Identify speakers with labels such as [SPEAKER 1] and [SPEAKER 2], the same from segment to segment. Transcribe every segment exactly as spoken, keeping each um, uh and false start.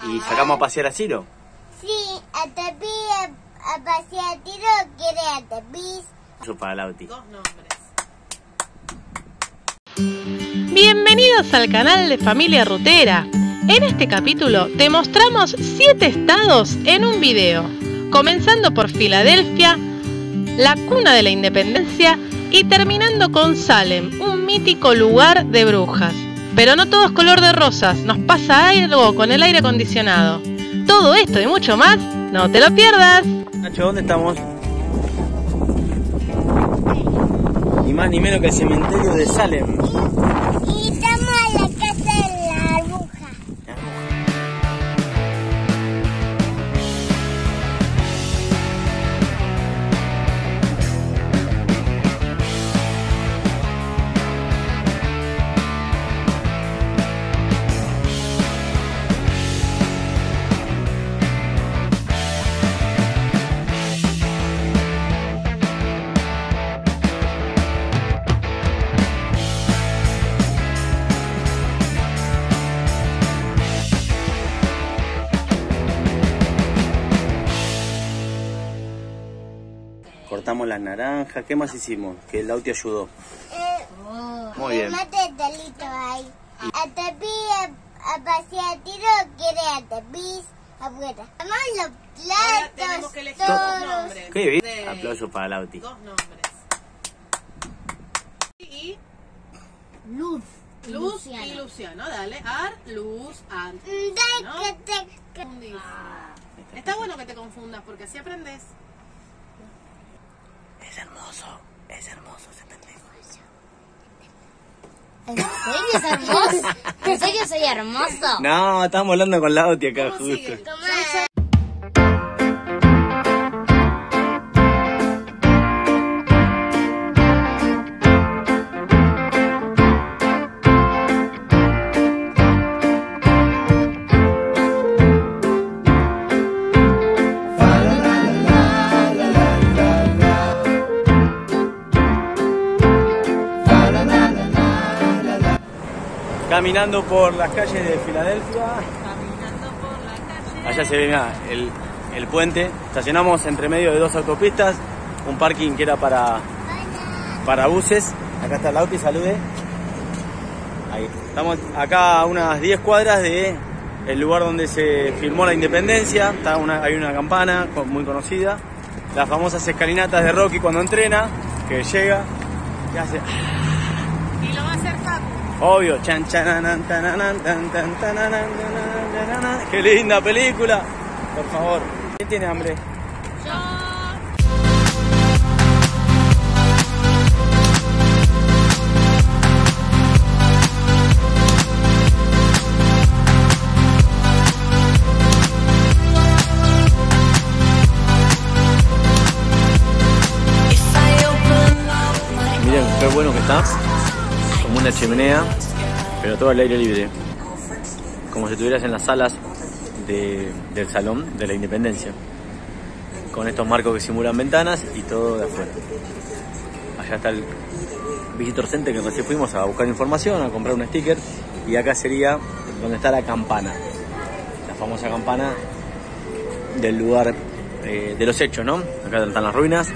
[SPEAKER 1] ¿Y sacamos a pasear a Ciro?
[SPEAKER 2] Sí, a Tepi a, a pasear a Ciro, quiere a Tepi.
[SPEAKER 1] Eso para Lauti.
[SPEAKER 3] Dos nombres.
[SPEAKER 4] Bienvenidos al canal de Familia Rutera. En este capítulo te mostramos siete estados en un video, comenzando por Filadelfia, la cuna de la independencia, y terminando con Salem, un mítico lugar de brujas. Pero no todo es color de rosas, nos pasa algo con el aire acondicionado. Todo esto y mucho más, no te lo pierdas.
[SPEAKER 1] Nacho, ¿dónde estamos? Ni más ni menos que el cementerio de Salem.
[SPEAKER 2] Y estamos en la casa de la bruja.
[SPEAKER 1] Cortamos las naranjas. ¿Qué más hicimos? Que el Lauti ayudó.
[SPEAKER 2] Eh,
[SPEAKER 1] Muy bien.
[SPEAKER 2] mate el delito ahí. A Tepi a, a pasear a Tiro, quiere a Tepi afuera. Vamos los
[SPEAKER 3] Ahora tenemos
[SPEAKER 2] platos,
[SPEAKER 3] que elegir dos
[SPEAKER 2] todos.
[SPEAKER 3] nombres.
[SPEAKER 1] Qué bien.
[SPEAKER 3] De-
[SPEAKER 1] Aplauso para Lauti.
[SPEAKER 3] Dos nombres. Y
[SPEAKER 2] Luz.
[SPEAKER 3] Luz y Luciano. Dale. Ar, Luz, Ant.
[SPEAKER 2] De
[SPEAKER 3] ¿No?
[SPEAKER 2] que te...
[SPEAKER 3] Confundís. Está bueno que te confundas porque así aprendes.
[SPEAKER 1] Es hermoso. Es hermoso ese pendejo.
[SPEAKER 2] ¿En serio es hermoso? ¿En serio soy hermoso?
[SPEAKER 1] No, estamos hablando con Lauti acá
[SPEAKER 3] ¿Cómo
[SPEAKER 1] justo.
[SPEAKER 3] sigue?
[SPEAKER 1] Caminando por las calles de Filadelfia.
[SPEAKER 3] Caminando por la calle.
[SPEAKER 1] Allá se ve mirá, el, el puente. Estacionamos entre medio de dos autopistas. Un parking que era para, para buses. Acá está Lauti, salude. Ahí. Estamos acá a unas diez cuadras de el lugar donde se filmó la independencia. Está una, hay una campana muy conocida. Las famosas escalinatas de Rocky cuando entrena, que llega y hace...
[SPEAKER 3] Y lo va a hacer Facu.
[SPEAKER 1] Obvio, chan chananan, tananan, tan, tan, tananan, tananan. Qué linda película, por favor. ¿Quién tiene hambre?
[SPEAKER 3] Yo.
[SPEAKER 1] Miren qué bueno que está, como una chimenea, pero todo al aire libre, como si estuvieras en las salas de, del salón de la independencia, con estos marcos que simulan ventanas y todo de afuera. Allá está el Visitor Center que recién fuimos a buscar información, a comprar un sticker, y acá sería donde está la campana, la famosa campana del lugar eh, de los hechos, ¿no? Acá están las ruinas.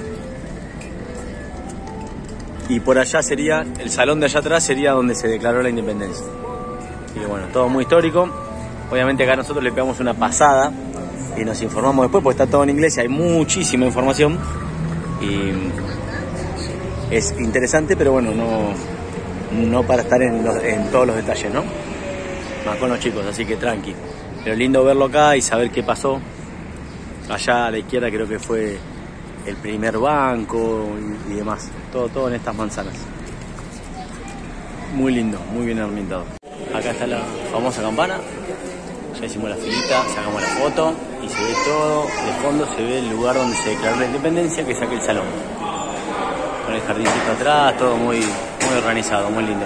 [SPEAKER 1] Y por allá sería, el salón de allá atrás sería donde se declaró la independencia. Y bueno, todo muy histórico. Obviamente acá nosotros le pegamos una pasada y nos informamos después, porque está todo en inglés y hay muchísima información. Y es interesante, pero bueno, no, no para estar en, los, en todos los detalles, ¿no? Más con los chicos, así que tranqui. Pero lindo verlo acá y saber qué pasó. Allá a la izquierda creo que fue el primer banco y, y demás, todo, todo en estas manzanas. Muy lindo, muy bien ambientado. Acá está la famosa campana, ya hicimos la filita, sacamos la foto y se ve todo, de fondo se ve el lugar donde se declaró la independencia, que es aquel salón. Con el jardincito atrás, todo muy, muy organizado, muy lindo.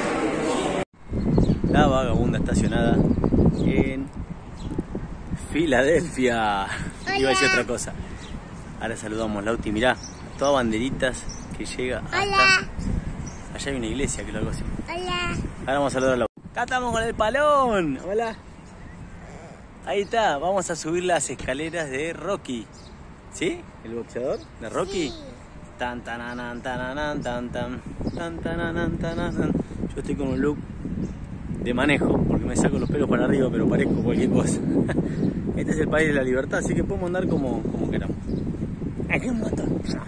[SPEAKER 1] La vagabunda estacionada en Filadelfia. Iba a decir otra cosa. Ahora saludamos, Lauti, mirá, todas banderitas que llega hasta...
[SPEAKER 2] Hola.
[SPEAKER 1] Allá hay una iglesia, que es algo así.
[SPEAKER 2] Hola.
[SPEAKER 1] Ahora vamos a saludar a Lauti. Acá estamos con el palón. Hola. Ahí está, vamos a subir las escaleras de Rocky. ¿Sí? ¿El boxeador de Rocky?
[SPEAKER 2] Sí.
[SPEAKER 1] Tan tananan, tananan, tan tan tan tananan, tananan. Yo estoy con un look de manejo, porque me saco los pelos para arriba, pero parezco cualquier cosa. Este es el país de la libertad, así que podemos andar como, como queramos. Aquí un motor.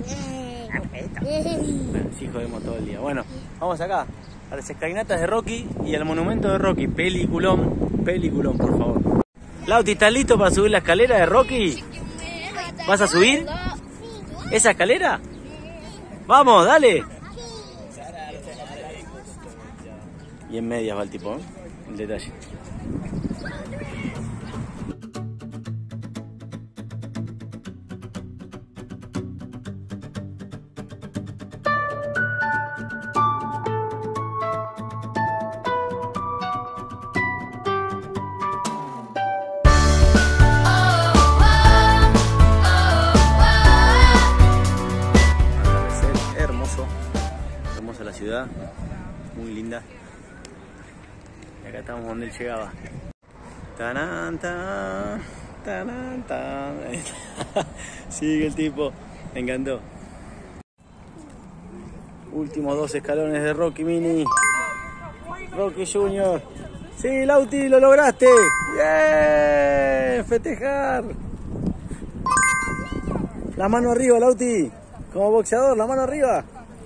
[SPEAKER 1] Bueno, sí, jodemos todo el día. Bueno, vamos acá, a las escalinatas de Rocky y al monumento de Rocky. Peliculón, peliculón, por favor. Lauti, ¿estás listo para subir la escalera de Rocky? ¿Vas a subir esa escalera? ¡Vamos, dale! Y en medias va el tipo, ¿eh? El detalle. Hermosa la ciudad, muy linda. Y acá estamos donde él llegaba. Tanan, tan, tanan, tan. Sigue el tipo, me encantó. Últimos dos escalones de Rocky Mini. Rocky Junior. Sí, Lauti, lo lograste. ¡Bien! Festejar. La mano arriba, Lauti. Como boxeador, la mano arriba.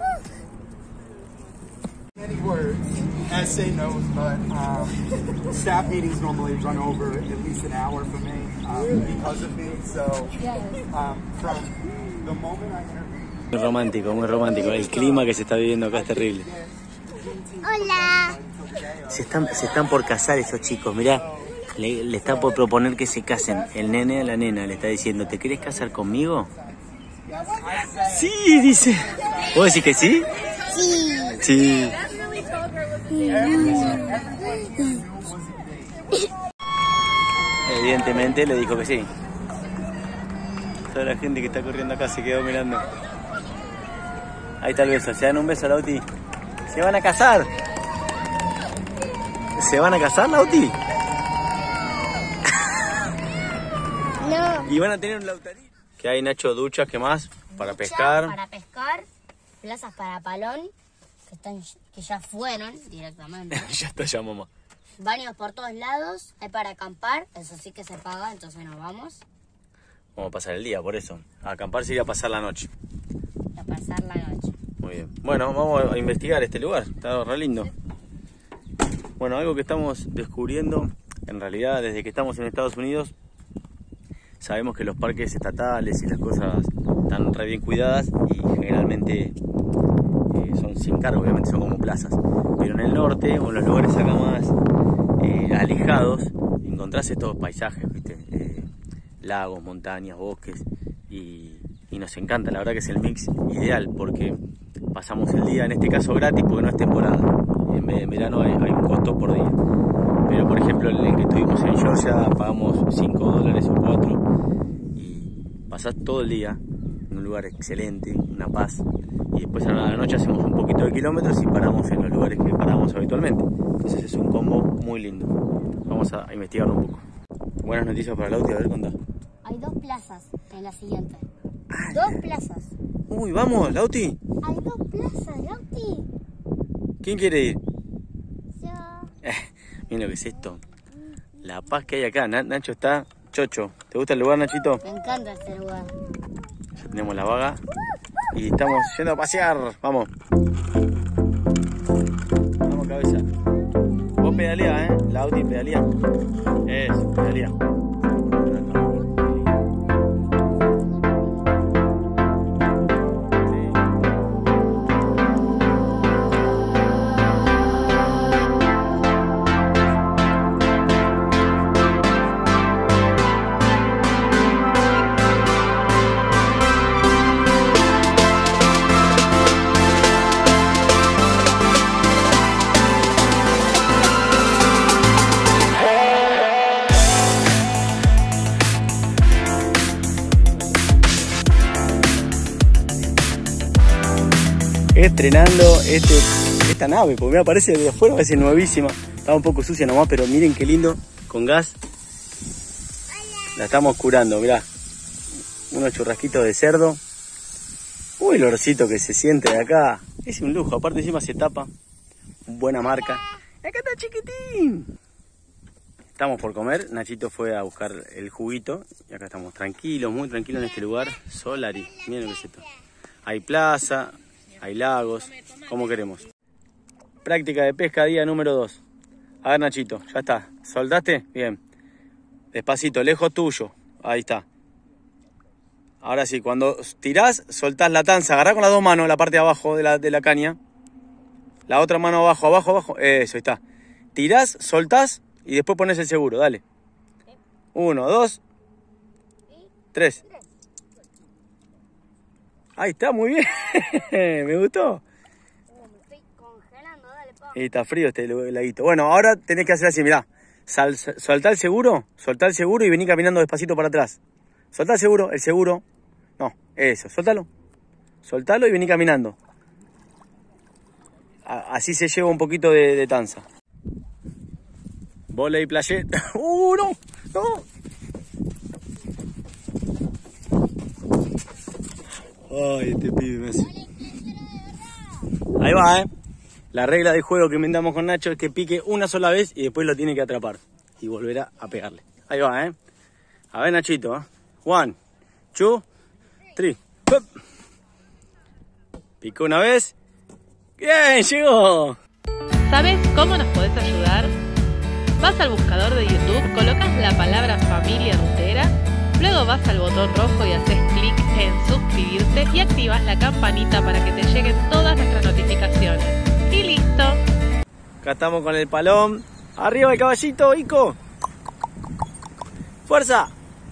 [SPEAKER 5] Many words, essay notes, but um, staff meetings normally run over at least an hour for me um, because of me. So um, from the moment I interviewed.
[SPEAKER 1] Muy romántico, muy romántico. El clima que se está viviendo acá es terrible.
[SPEAKER 2] Hola.
[SPEAKER 1] Se están, se están por casar esos chicos, mirá. Le, le está por proponer que se casen. El nene a la nena le está diciendo, ¿te querés casar conmigo? Sí, dice. ¿Vos decís que sí?
[SPEAKER 2] Sí.
[SPEAKER 1] Sí. Evidentemente le dijo que sí. Toda la gente que está corriendo acá se quedó mirando. Ahí está el beso. Se dan un beso, Lauti. Se van a casar. ¿Se van a casar, Lauti?
[SPEAKER 2] No.
[SPEAKER 1] Y van a tener un lautarito. ¿Qué hay, Nacho? ¿Duchas? ¿Qué más? Para pescar.
[SPEAKER 6] Para pescar, plazas para palón, que, están, que ya fueron directamente.
[SPEAKER 1] Ya está, ya, mamá.
[SPEAKER 6] Baños por todos lados, hay para acampar, eso sí que se paga, entonces nos vamos.
[SPEAKER 1] Vamos a pasar el día, por eso. A acampar sería pasar la noche.
[SPEAKER 6] A pasar la noche.
[SPEAKER 1] Muy bien. Bueno, vamos a investigar este lugar. Está re lindo. Bueno, algo que estamos descubriendo, en realidad desde que estamos en Estados Unidos, sabemos que los parques estatales y las cosas están re bien cuidadas y generalmente eh, son sin cargo, obviamente son como plazas. Pero en el norte o en los lugares acá más eh, alejados encontrás estos paisajes, ¿viste? Eh, lagos, montañas, bosques y, y nos encanta, la verdad que es el mix ideal porque pasamos el día, en este caso gratis porque no es temporada. En, en verano hay, hay un costo por día. Pero por ejemplo en el que estuvimos en Georgia pagamos cinco dólares o cuatro y pasás todo el día en un lugar excelente, una paz, y después a la noche hacemos un poquito de kilómetros y paramos en los lugares que paramos habitualmente. Entonces es un combo muy lindo. Vamos a investigarlo un poco. Buenas noticias para Lauti, a ver, contá.
[SPEAKER 6] Hay dos plazas en la siguiente. Dos plazas.
[SPEAKER 1] Uy, vamos, Lauti.
[SPEAKER 2] Hay dos plazas, Lauti.
[SPEAKER 1] ¿Quién quiere ir?
[SPEAKER 2] Yo.
[SPEAKER 1] Eh, miren lo que es esto. La paz que hay acá. Na- Nacho está chocho. ¿Te gusta el lugar, Nachito?
[SPEAKER 6] Me encanta este lugar.
[SPEAKER 1] Ya tenemos la vaga y estamos yendo a pasear. Vamos. Vamos, cabeza. Vos pedalea, ¿eh? Lauti pedalea. Eso, pedalea. Estrenando este, esta nave, porque me parece desde afuera, parece nuevísima. Está un poco sucia nomás, pero miren qué lindo, con gas. La estamos curando, mirá. Unos churrasquitos de cerdo. Uy, el olorcito que se siente de acá. Es un lujo, aparte encima se tapa. Buena marca. Acá está chiquitín. Estamos por comer. Nachito fue a buscar el juguito. Y acá estamos tranquilos, muy tranquilos en este lugar. Solari. Miren lo que es esto. Hay plaza, hay lagos. Como queremos. Práctica de pesca día número dos. A ver, Nachito, ya está. ¿Soltaste? Bien. Despacito, lejos tuyo. Ahí está. Ahora sí, cuando tirás, soltás la tanza. Agarrá con las dos manos la parte de abajo de la, de la caña. La otra mano abajo, abajo, abajo. Eso, ahí está. Tirás, soltás y después pones el seguro. Dale. Uno, dos, tres. Ahí está, muy bien. Me gustó. Y está frío este laguito. Bueno, ahora tenés que hacer así, mirá. Sal, soltá el seguro, soltá el seguro y vení caminando despacito para atrás. Soltá el seguro, el seguro. No, eso, soltalo. Soltalo y vení caminando. A, así se lleva un poquito de, de tanza. Voley playeta. ¡Uh, no! ¡No! Ay, este pibe me hace. Ahí va, eh. La regla de juego que inventamos con Nacho es que pique una sola vez y después lo tiene que atrapar. Y volverá a pegarle. Ahí va, eh. A ver, Nachito, eh. One, two, three. Hup. Picó una vez. ¡Bien! ¡Llegó!
[SPEAKER 4] ¿Sabes cómo nos podés ayudar? Vas al buscador de YouTube, colocas la palabra familia rutera, luego vas al botón rojo y haces clic en suscribirte y activas la campanita para que te lleguen todas nuestras notificaciones. Y listo.
[SPEAKER 1] Acá estamos con el palón. Arriba el caballito, Ico. ¡Fuerza!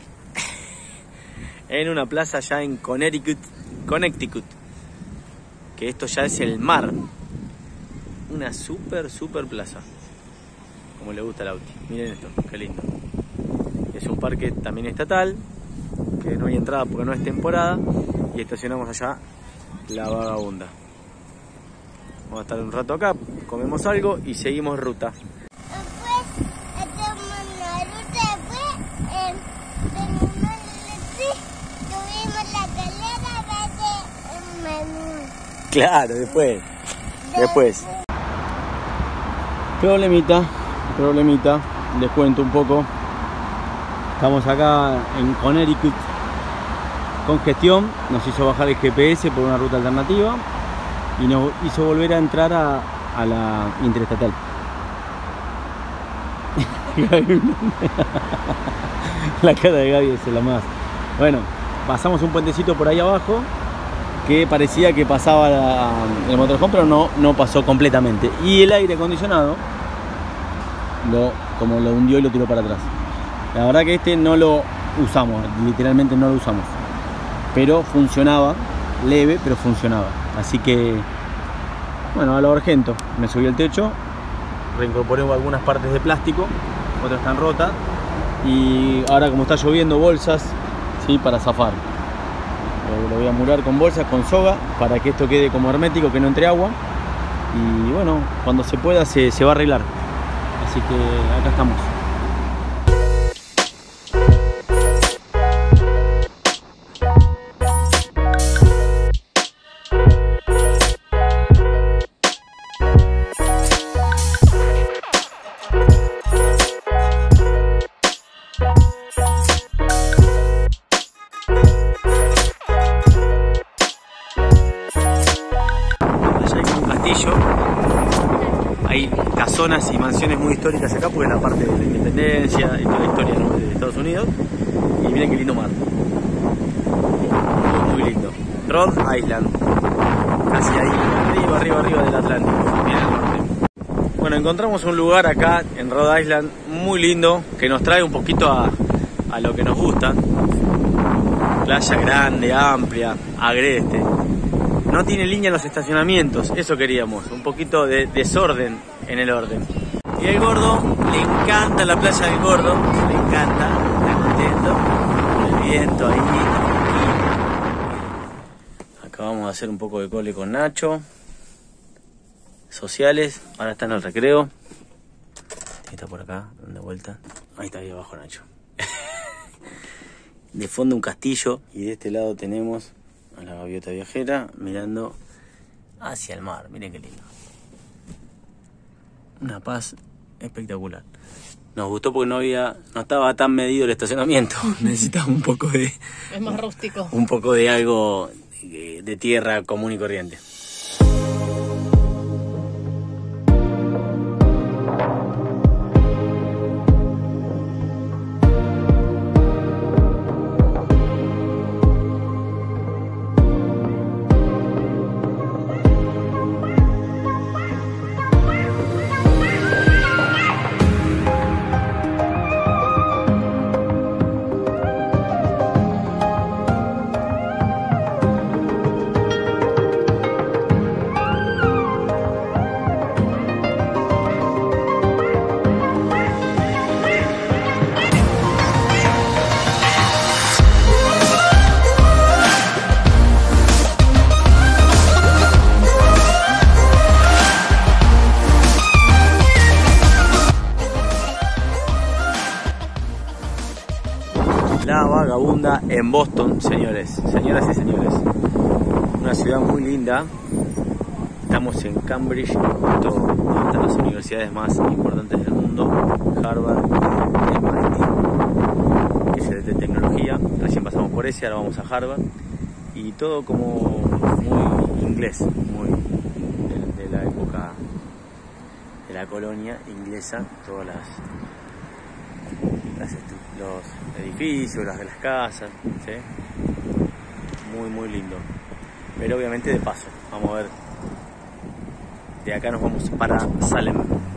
[SPEAKER 1] En una plaza ya en Connecticut, Connecticut. Que esto ya es el mar. Una super, super plaza. Como le gusta al auto. Miren esto, qué lindo. Es un parque también estatal. Que no hay entrada porque no es temporada. Y estacionamos allá la Vagabunda. Vamos a estar un rato acá, comemos algo y seguimos ruta.
[SPEAKER 2] Después hacemos la ruta, después eh, venimos subimos la escalera para hacer el menú.
[SPEAKER 1] Claro, después. Después. Problemita, problemita. Les cuento un poco. Estamos acá en Connecticut. Congestión. Nos hizo bajar el G P S por una ruta alternativa. Y nos hizo volver a entrar a, a la interestatal. La cara de Gaby es la más. Bueno, pasamos un puentecito por ahí abajo que parecía que pasaba la, el motorhome, pero no, no pasó completamente. Y el aire acondicionado, lo, como lo hundió y lo tiró para atrás. La verdad que este no lo usamos, literalmente no lo usamos. Pero funcionaba, leve, pero funcionaba. Así que, bueno, a lo argento. Me subí al techo, reincorporé algunas partes de plástico, otras están rotas. Y ahora, como está lloviendo, bolsas, ¿sí? Para zafar. Lo voy a murar con bolsas, con soga, para que esto quede como hermético, que no entre agua. Y bueno, cuando se pueda se, se va a arreglar. Así que acá estamos. Hay casonas y mansiones muy históricas acá porque es la parte de la independencia y toda la historia, ¿no?, de Estados Unidos. Y miren qué lindo mar. Muy, muy lindo. Rhode Island. Casi ahí, arriba, arriba, arriba del Atlántico. Bien al norte. Bueno, encontramos un lugar acá en Rhode Island muy lindo que nos trae un poquito a, a lo que nos gusta. Playa grande, amplia, agreste. No tiene línea en los estacionamientos, eso queríamos, un poquito de desorden en el orden. Y el gordo, le encanta la playa del gordo, le encanta, está contento, con el viento ahí. Acá vamos a hacer un poco de cole con Nacho. Sociales, ahora está en el recreo. Está por acá, dando vuelta. Ahí está, ahí abajo Nacho. De fondo un castillo y de este lado tenemos a la gaviota viajera mirando hacia el mar. Miren qué lindo. Una paz espectacular. Nos gustó porque no había, no estaba tan medido el estacionamiento. Necesitaba un poco de...
[SPEAKER 4] Es más rústico.
[SPEAKER 1] Un poco de algo de, de tierra común y corriente. La Vagabunda en Boston, señores, señoras y señores. Una ciudad muy linda. Estamos en Cambridge, junto a una de las universidades más importantes del mundo, Harvard y M I T, que es de tecnología. Recién pasamos por ese, ahora vamos a Harvard. Y todo como muy inglés, muy de, de la época de la colonia inglesa, todas las... Las los edificios, las de las casas, ¿sí? Muy muy lindo, pero obviamente de paso. Vamos a ver, de acá nos vamos para Salem.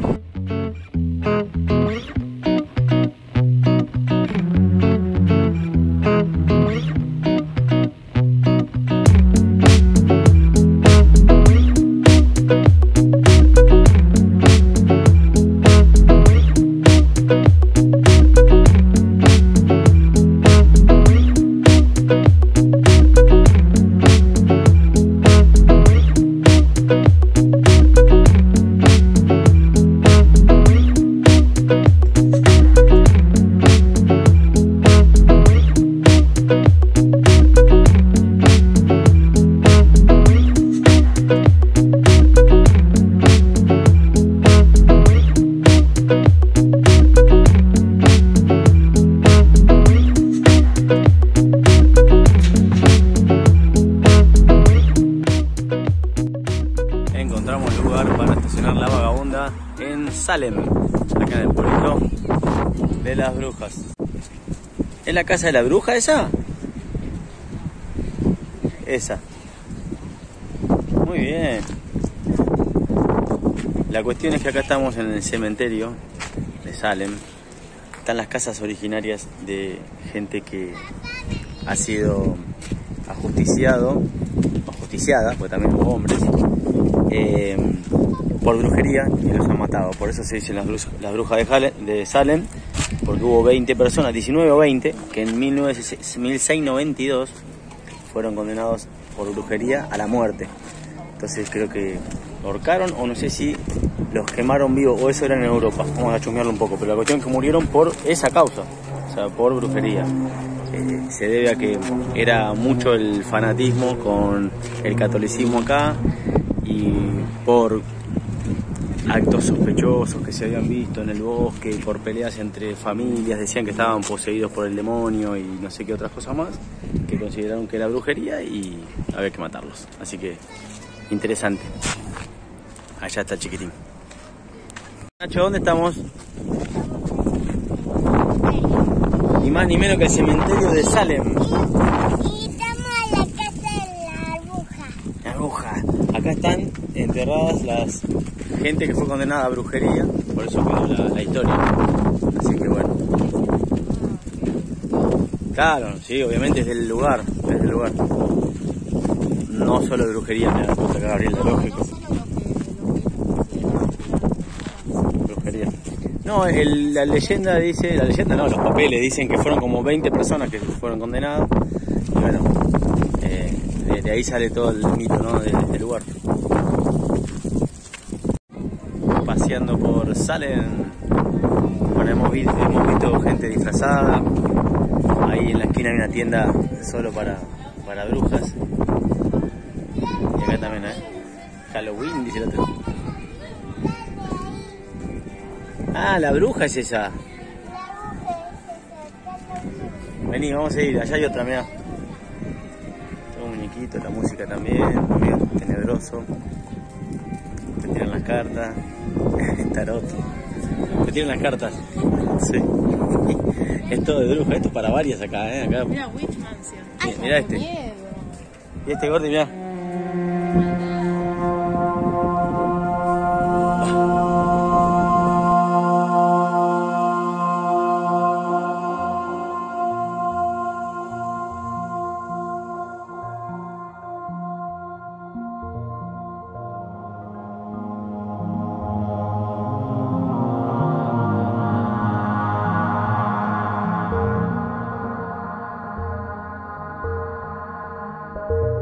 [SPEAKER 1] Encontramos lugar para estacionar la Vagabunda en Salem, acá en el pueblito de las brujas. ¿Es la casa de la bruja esa? Esa. Muy bien. La cuestión es que acá estamos en el cementerio de Salem. Están las casas originarias de gente que ha sido ajusticiado, ajusticiada, porque también hubo hombres, eh, por brujería, y los han matado. Por eso se dicen las, brujas, las brujas de, Jale, de Salem, porque hubo veinte personas, diecinueve o veinte, que en mil seiscientos noventa y dos fueron condenados por brujería a la muerte. Entonces creo que lo ahorcaron, o no sé si los quemaron vivos, o eso era en Europa. Vamos a chusmearlo un poco, pero la cuestión es que murieron por esa causa, o sea, por brujería. Eh, se debe a que era mucho el fanatismo con el catolicismo acá, y por actos sospechosos que se habían visto en el bosque, por peleas entre familias, decían que estaban poseídos por el demonio y no sé qué otras cosas más, que consideraron que era brujería y había que matarlos. Así que interesante. Allá está el chiquitín. Nacho, ¿dónde estamos? Ni más ni menos que el cementerio de Salem.
[SPEAKER 2] Y estamos en la casa de la bruja.
[SPEAKER 1] La bruja. Acá están enterradas las gente que fue condenada a brujería, por eso quedó la, la historia. Así que bueno. Claro, sí, obviamente es del lugar, es del lugar. No solo de brujería, me da cuenta acá, Gabriel, lógico. Brujería. No, el, la leyenda dice, la leyenda no, los papeles dicen que fueron como veinte personas que fueron condenadas. Y bueno, eh, de, de ahí sale todo el mito, ¿no? de, del lugar. Paseando por Salem, bueno, hemos visto, hemos visto gente disfrazada, Ahí en la esquina hay una tienda solo para, para brujas. Y acá también, ¿eh? Halloween, dice el otro. Ah, la bruja es esa. Vení, vamos a ir. Allá hay otra, mirá. Todo un muñequito, la música también. Medio tenebroso. Te tiran las cartas. Tarot. Te tiran las cartas. Sí. Es todo de bruja. Esto es para varias acá, ¿eh? Acá.
[SPEAKER 3] Mira, Witch Mansion.
[SPEAKER 1] Ay, mirá este.
[SPEAKER 3] Miedo.
[SPEAKER 1] Y este gordo, mirá.
[SPEAKER 2] Bye.